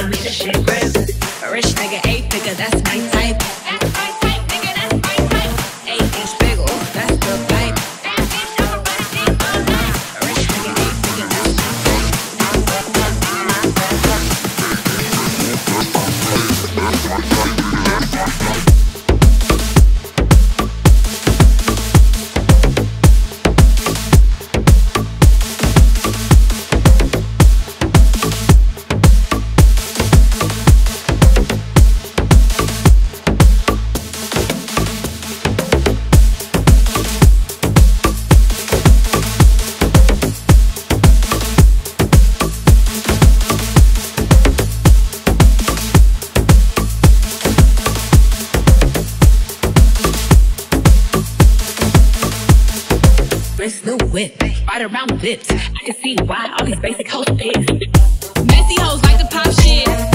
me the shit grip. A rich nigga, 8-figure, that's my type. That's my type, nigga, that's my type. 8-inch big, ooh, that's the pipe. That bitch, I'm a running thing all night. A rich nigga, 8-figure, that's my wrist, new whip, right around the lips. I can see why all these basic hoes pissed. Messy hoes like to pop shit.